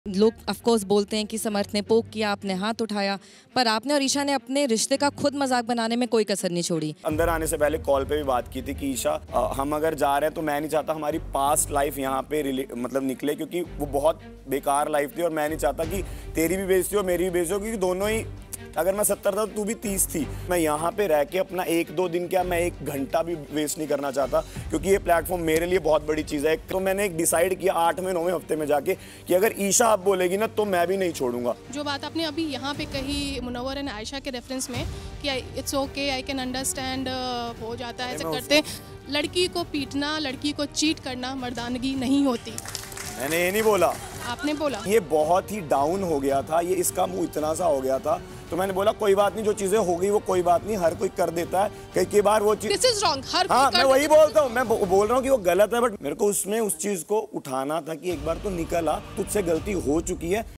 लोग ऑफकोर्स बोलते हैं कि समर्थ ने पोक किया, आपने हाथ उठाया, पर आपने और ईशा ने अपने रिश्ते का खुद मजाक बनाने में कोई कसर नहीं छोड़ी। अंदर आने से पहले कॉल पे भी बात की थी कि ईशा हम अगर जा रहे हैं तो मैं नहीं चाहता हमारी पास्ट लाइफ यहाँ पे मतलब निकले, क्योंकि वो बहुत बेकार लाइफ थी और मैं नहीं चाहता कि तेरी भी बेइज्जती हो मेरी भी बेइज्जती हो, क्योंकि दोनों ही, अगर मैं 70 था तो तू भी 30 थी। मैं यहाँ पे रह के अपना 1-2 दिन क्या, मैं 1 घंटा भी वेस्ट नहीं करना चाहता, क्योंकि ये प्लेटफॉर्म मेरे लिए बहुत बड़ी चीज़ है। तो मैंने एक डिसाइड किया 8वें 9वें हफ्ते में जाके कि अगर ईशा आप बोलेगी ना तो मैं भी नहीं छोड़ूंगा। जो बात आपने अभी यहाँ पे कही मुनव्वर एंड आयशा के रेफरेंस में कि it's okay, I can understand, हो जाता है, ऐसे करते। लड़की को पीटना, लड़की को चीट करना मर्दानगी नहीं होती। मैंने ये नहीं बोला, आपने बोला। ये बहुत ही डाउन हो गया था, ये इसका मुंह इतना सा हो गया था, तो मैंने बोला कोई बात नहीं, जो चीजें हो गई वो कोई बात नहीं, हर कोई कर देता है कई बार वो चीज। दिस इज रॉन्ग, हर हाँ, मैं वही बोलता हूँ, मैं बोल रहा हूँ कि वो गलत है, बट मेरे को उसमें उस चीज को उठाना था कि एक बार तो निकल आ, तुझसे गलती हो चुकी है।